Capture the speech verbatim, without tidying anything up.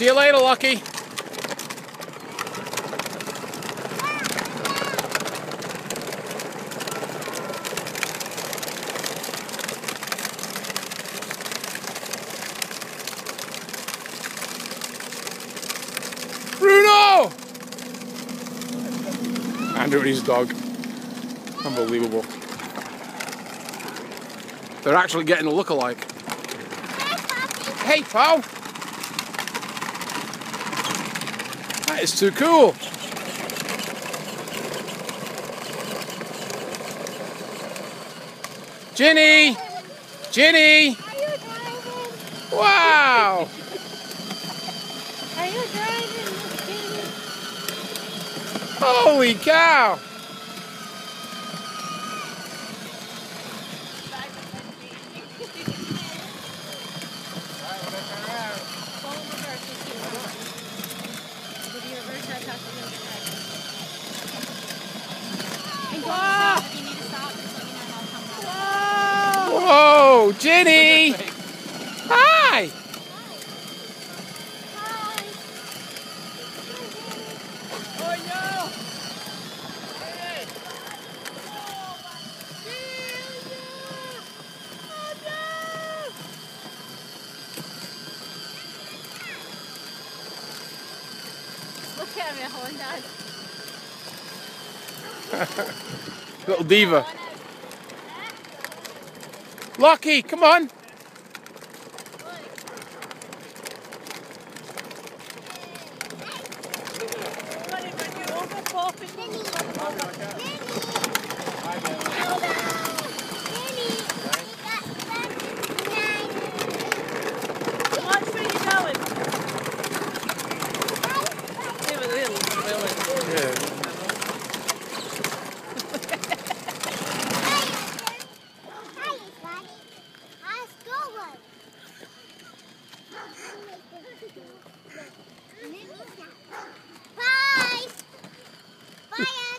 See you later, Lucky. Bruno! Andrew and his dog. Unbelievable. They're actually getting a look-alike. Hey, pal! That is too cool! Ginny! Ginny! Wow! Are you driving, Ginny? Holy cow! Whoa, Ginny! Hi! Oh no! Look at me, hold on. Little diva. Lucky, come on! Bye! Bye!